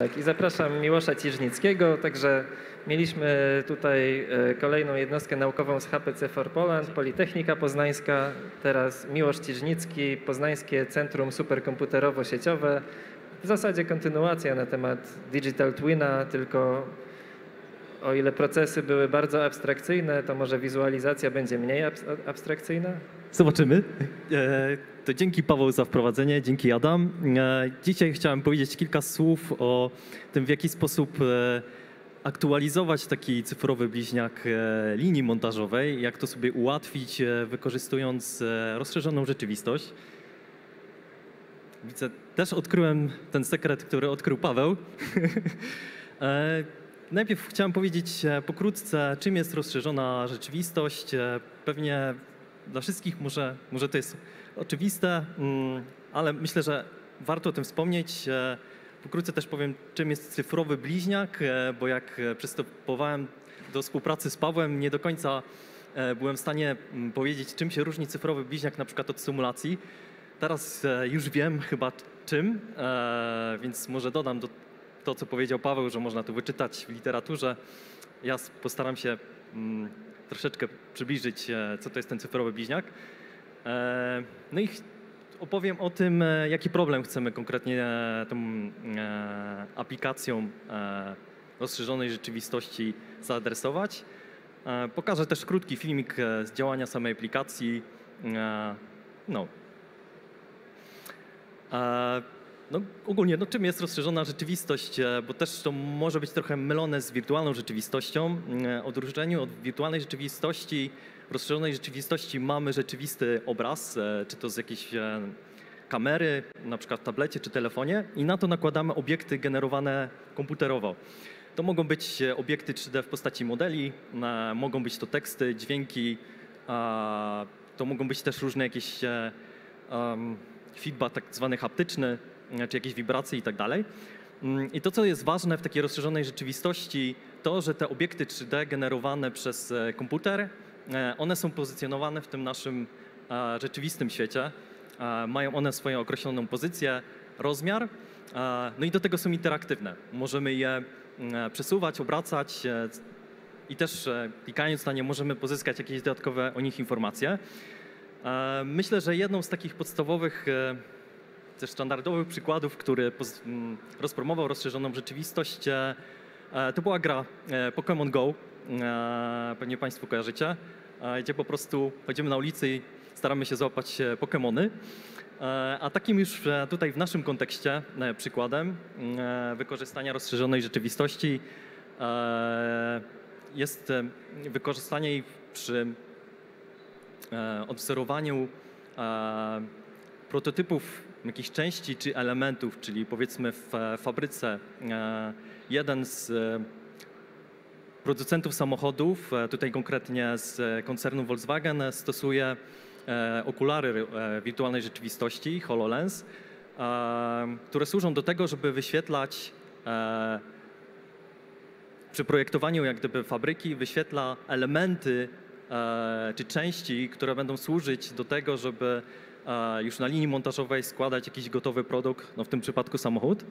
Tak, i zapraszam Miłosza Ciżnickiego, także mieliśmy tutaj kolejną jednostkę naukową z HPC for Poland, Politechnika Poznańska, teraz Miłosz Ciżnicki, Poznańskie Centrum Superkomputerowo-Sieciowe. W zasadzie kontynuacja na temat Digital Twina, tylko o ile procesy były bardzo abstrakcyjne, to może wizualizacja będzie mniej abstrakcyjna? Zobaczymy. To dzięki Paweł za wprowadzenie, dzięki Adam. Dzisiaj chciałem powiedzieć kilka słów o tym, w jaki sposób aktualizować taki cyfrowy bliźniak linii montażowej, jak to sobie ułatwić, wykorzystując rozszerzoną rzeczywistość. Widzę, też odkryłem ten sekret, który odkrył Paweł. Najpierw chciałem powiedzieć pokrótce, czym jest rozszerzona rzeczywistość. Pewnie dla wszystkich może to jest oczywiste, ale myślę, że warto o tym wspomnieć. Pokrótce też powiem, czym jest cyfrowy bliźniak, bo jak przystępowałem do współpracy z Pawłem, nie do końca byłem w stanie powiedzieć, czym się różni cyfrowy bliźniak na przykład od symulacji. Teraz już wiem chyba czym, więc może dodam to, co powiedział Paweł, że można to wyczytać w literaturze. Ja postaram się troszeczkę przybliżyć, co to jest ten cyfrowy bliźniak. No i opowiem o tym, jaki problem chcemy konkretnie tą aplikacją rozszerzonej rzeczywistości zaadresować. Pokażę też krótki filmik z działania samej aplikacji. Ogólnie, czym jest rozszerzona rzeczywistość, bo też to może być trochę mylone z wirtualną rzeczywistością. Odróżnieniu od wirtualnej rzeczywistości, w rozszerzonej rzeczywistości mamy rzeczywisty obraz, czy to z jakiejś kamery, na przykład w tablecie czy telefonie, i na to nakładamy obiekty generowane komputerowo. To mogą być obiekty 3D w postaci modeli, mogą być to teksty, dźwięki, to mogą być też różne jakieś feedback tak zwany haptyczny, czy jakieś wibracje i tak dalej. I to, co jest ważne w takiej rozszerzonej rzeczywistości, to, że te obiekty 3D generowane przez komputer, one są pozycjonowane w tym naszym rzeczywistym świecie. Mają one swoją określoną pozycję, rozmiar, no i do tego są interaktywne. Możemy je przesuwać, obracać i też klikając na nie możemy pozyskać jakieś dodatkowe o nich informacje. Myślę, że jedną z takich podstawowych, też standardowych przykładów, który rozpromował rozszerzoną rzeczywistość, to była gra Pokémon Go. Pewnie Państwo kojarzycie, gdzie po prostu chodzimy na ulicy i staramy się złapać Pokémony. A takim już tutaj w naszym kontekście przykładem wykorzystania rozszerzonej rzeczywistości jest wykorzystanie jej przy obserwowaniu prototypów jakichś części czy elementów, czyli powiedzmy w fabryce jeden z producentów samochodów, tutaj konkretnie z koncernu Volkswagen, stosuje okulary wirtualnej rzeczywistości, HoloLens, które służą do tego, żeby wyświetlać przy projektowaniu jak gdyby fabryki, wyświetla elementy czy części, które będą służyć do tego, żeby już na linii montażowej składać jakiś gotowy produkt, no w tym przypadku samochód.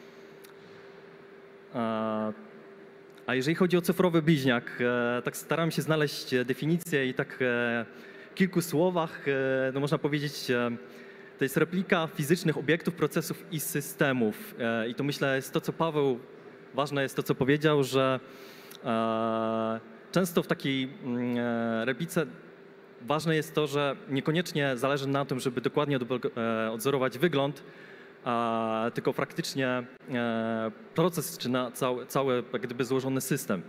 A jeżeli chodzi o cyfrowy bliźniak, tak staram się znaleźć definicję i tak w kilku słowach, no można powiedzieć, to jest replika fizycznych obiektów, procesów i systemów. I to myślę jest to, co Paweł, ważne jest to, co powiedział, że często w takiej replice ważne jest to, że niekoniecznie zależy na tym, żeby dokładnie odzorować wygląd, tylko praktycznie proces czy cały jak gdyby złożony system.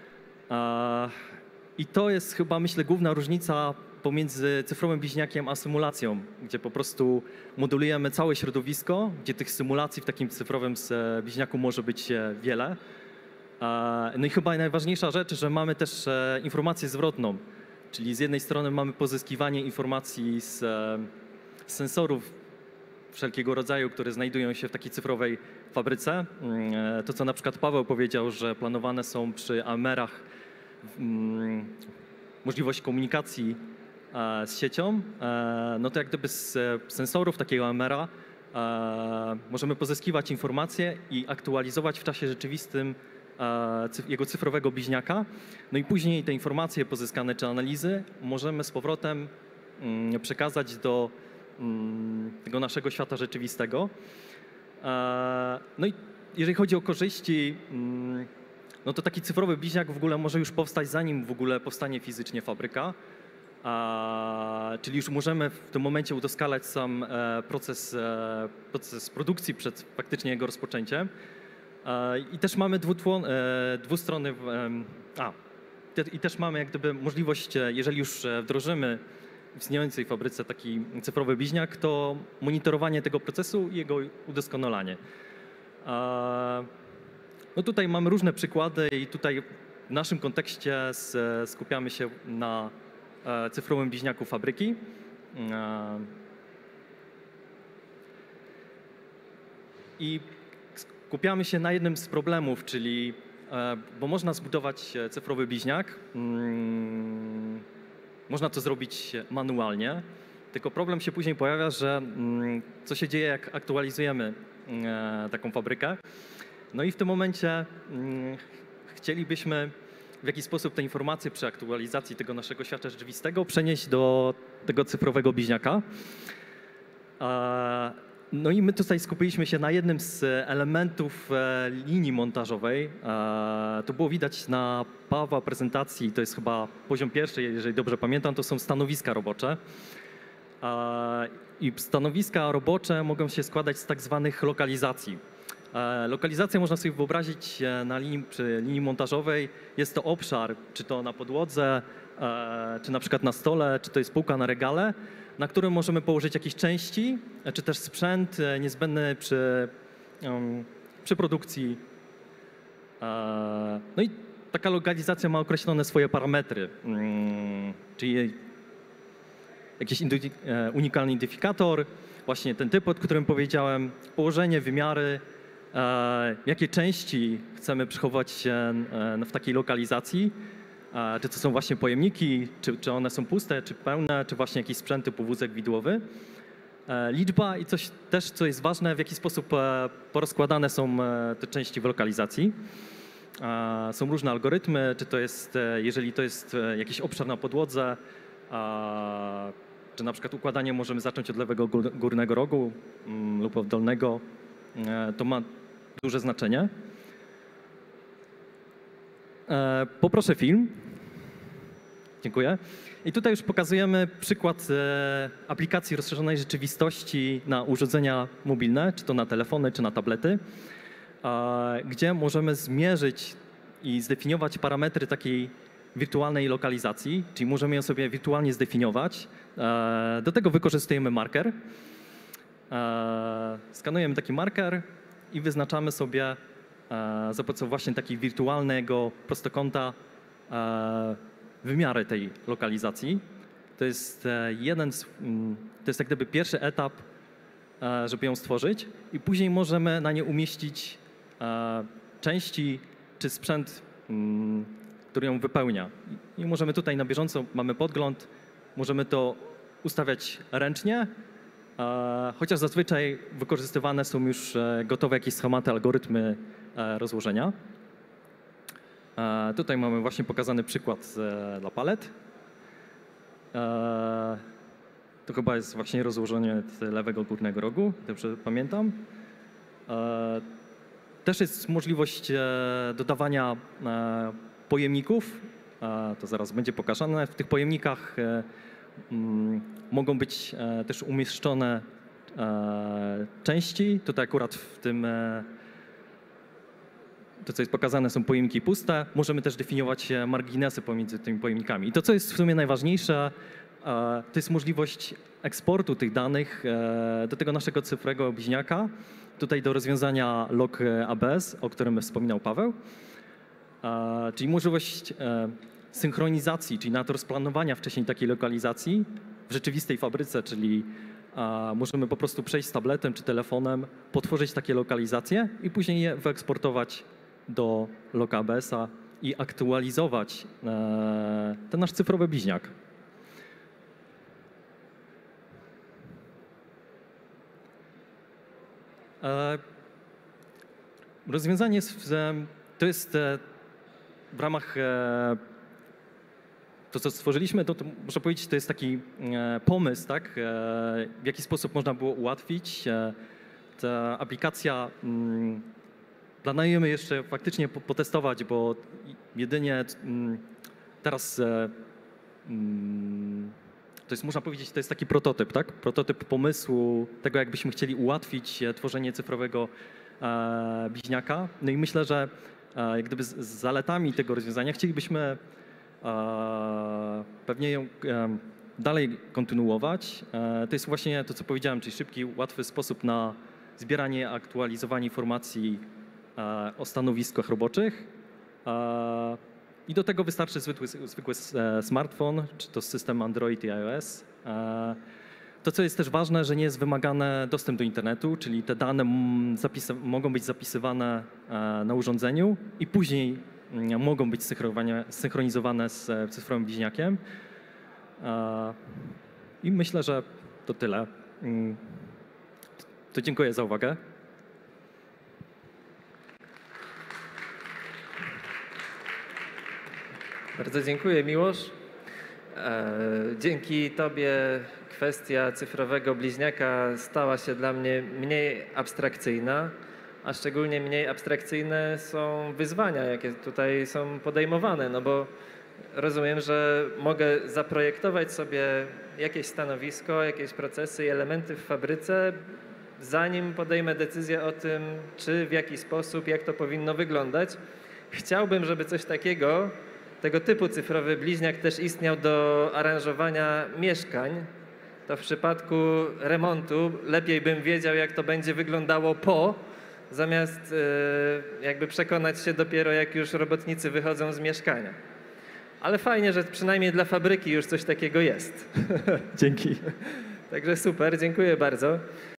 I to jest chyba, myślę, główna różnica pomiędzy cyfrowym bliźniakiem a symulacją, gdzie po prostu modulujemy całe środowisko, gdzie tych symulacji w takim cyfrowym bliźniaku może być wiele. No i chyba najważniejsza rzecz, że mamy też informację zwrotną, czyli z jednej strony mamy pozyskiwanie informacji z sensorów wszelkiego rodzaju, które znajdują się w takiej cyfrowej fabryce. To, co na przykład Paweł powiedział, że planowane są przy AMR-ach możliwość komunikacji z siecią, no to jak gdyby z sensorów takiego AMR-a możemy pozyskiwać informacje i aktualizować w czasie rzeczywistym jego cyfrowego bliźniaka. No i później te informacje pozyskane czy analizy możemy z powrotem przekazać do tego naszego świata rzeczywistego. No i jeżeli chodzi o korzyści, no to taki cyfrowy bliźniak w ogóle może już powstać, zanim w ogóle powstanie fizycznie fabryka. Czyli już możemy w tym momencie udoskonalać sam proces produkcji przed faktycznie jego rozpoczęciem. I też mamy dwustronny, i też mamy jak gdyby możliwość, jeżeli już wdrożymy w istniejącej fabryce taki cyfrowy bliźniak, to monitorowanie tego procesu i jego udoskonalanie. No tutaj mamy różne przykłady i tutaj w naszym kontekście skupiamy się na cyfrowym bliźniaku fabryki. I skupiamy się na jednym z problemów, czyli bo można zbudować cyfrowy bliźniak, można to zrobić manualnie, tylko problem się później pojawia, że co się dzieje, jak aktualizujemy taką fabrykę. No i w tym momencie chcielibyśmy w jakiś sposób te informacje przy aktualizacji tego naszego świata rzeczywistego przenieść do tego cyfrowego bliźniaka. No i my tutaj skupiliśmy się na jednym z elementów linii montażowej. To było widać na Pawła prezentacji, to jest chyba poziom pierwszy, jeżeli dobrze pamiętam, to są stanowiska robocze. I stanowiska robocze mogą się składać z tak zwanych lokalizacji. Lokalizację można sobie wyobrazić przy linii montażowej. Jest to obszar, czy to na podłodze, czy na przykład na stole, czy to jest półka na regale, na którym możemy położyć jakieś części, czy też sprzęt niezbędny przy produkcji. No i taka lokalizacja ma określone swoje parametry, czyli jakiś unikalny identyfikator, właśnie ten typ, o którym powiedziałem, położenie, wymiary, jakie części chcemy przechować w takiej lokalizacji, czy to są właśnie pojemniki, czy one są puste, czy pełne, czy właśnie jakieś sprzęty typu wózek widłowy. Liczba i coś też, co jest ważne, w jaki sposób porozkładane są te części w lokalizacji. Są różne algorytmy, czy to jest, jeżeli to jest jakiś obszar na podłodze, czy na przykład układanie możemy zacząć od lewego górnego rogu lub od dolnego, to ma duże znaczenie. Poproszę film. Dziękuję. I tutaj już pokazujemy przykład aplikacji rozszerzonej rzeczywistości na urządzenia mobilne, czy to na telefony, czy na tablety, gdzie możemy zmierzyć i zdefiniować parametry takiej wirtualnej lokalizacji, czyli możemy ją sobie wirtualnie zdefiniować. Do tego wykorzystujemy marker. Skanujemy taki marker i wyznaczamy sobie za pomocą właśnie takiego wirtualnego prostokąta wymiary tej lokalizacji. To jest to jest jak gdyby pierwszy etap, żeby ją stworzyć i później możemy na nie umieścić części czy sprzęt, który ją wypełnia. I możemy tutaj na bieżąco, mamy podgląd, możemy to ustawiać ręcznie, chociaż zazwyczaj wykorzystywane są już gotowe jakieś schematy, algorytmy rozłożenia. Tutaj mamy właśnie pokazany przykład dla palet. To chyba jest właśnie rozłożenie lewego górnego rogu, dobrze pamiętam. Też jest możliwość dodawania pojemników. To zaraz będzie pokazane. W tych pojemnikach mogą być też umieszczone części. Tutaj akurat w tym, to co jest pokazane, są pojemniki puste. Możemy też definiować marginesy pomiędzy tymi pojemnikami. I to, co jest w sumie najważniejsze, to jest możliwość eksportu tych danych do tego naszego cyfrowego bliźniaka, tutaj do rozwiązania log ABS, o którym wspominał Paweł, czyli możliwość synchronizacji, czyli nawet rozplanowania wcześniej takiej lokalizacji w rzeczywistej fabryce, czyli możemy po prostu przejść z tabletem czy telefonem, potworzyć takie lokalizacje i później je wyeksportować do log ABS-a i aktualizować ten nasz cyfrowy bliźniak. E, Rozwiązanie to jest w ramach to, co stworzyliśmy, to muszę powiedzieć, to jest taki pomysł, tak, w jaki sposób można było ułatwić. Ta aplikacja planujemy jeszcze faktycznie potestować, bo jedynie teraz to jest, można powiedzieć, to jest taki prototyp, tak? Prototyp pomysłu tego, jakbyśmy chcieli ułatwić tworzenie cyfrowego bliźniaka. No i myślę, że jak gdyby z zaletami tego rozwiązania chcielibyśmy pewnie ją dalej kontynuować. To jest właśnie to, co powiedziałem, czyli szybki, łatwy sposób na zbieranie, aktualizowanie informacji o stanowiskach roboczych. I do tego wystarczy zwykły smartfon, czy to system Android i iOS. To, co jest też ważne, że nie jest wymagany dostęp do internetu, czyli te dane mogą być zapisywane na urządzeniu i później mogą być synchronizowane z cyfrowym bliźniakiem. I myślę, że to tyle. To dziękuję za uwagę. Bardzo dziękuję, Miłosz. Dzięki Tobie kwestia cyfrowego bliźniaka stała się dla mnie mniej abstrakcyjna, a szczególnie mniej abstrakcyjne są wyzwania, jakie tutaj są podejmowane, no bo rozumiem, że mogę zaprojektować sobie jakieś stanowisko, jakieś procesy i elementy w fabryce, zanim podejmę decyzję o tym, czy w jaki sposób, jak to powinno wyglądać. Chciałbym, żeby coś takiego, tego typu cyfrowy bliźniak też istniał do aranżowania mieszkań. To w przypadku remontu lepiej bym wiedział, jak to będzie wyglądało zamiast jakby przekonać się dopiero, jak już robotnicy wychodzą z mieszkania. Ale fajnie, że przynajmniej dla fabryki już coś takiego jest. Dzięki. Także super, dziękuję bardzo.